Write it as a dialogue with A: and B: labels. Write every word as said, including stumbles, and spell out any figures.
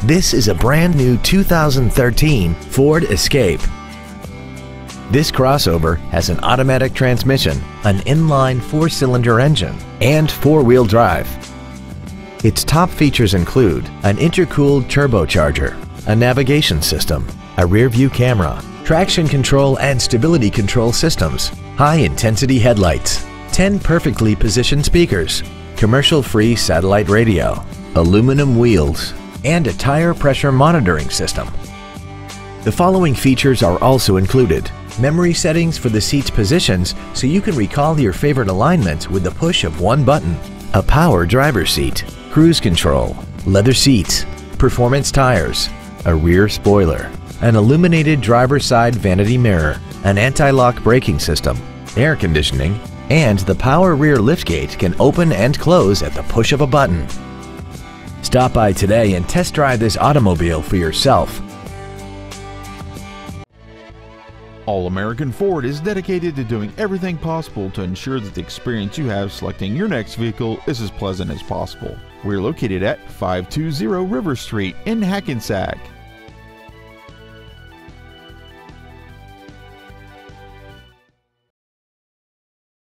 A: This is a brand new two thousand thirteen Ford Escape. This crossover has an automatic transmission, an inline four-cylinder engine, and four-wheel drive. Its top features include an intercooled turbocharger, a navigation system, a rear-view camera, traction control and stability control systems, high-intensity headlights, ten perfectly positioned speakers, commercial-free satellite radio, aluminum wheels, and a tire pressure monitoring system. The following features are also included: memory settings for the seat's positions so you can recall your favorite alignments with the push of one button, a power driver's seat, cruise control, leather seats, performance tires, a rear spoiler, an illuminated driver's side vanity mirror, an anti-lock braking system, air conditioning, and the power rear liftgate can open and close at the push of a button. Stop by today and test drive this automobile for yourself.
B: All American Ford is dedicated to doing everything possible to ensure that the experience you have selecting your next vehicle is as pleasant as possible. We're located at five two zero River Street in Hackensack.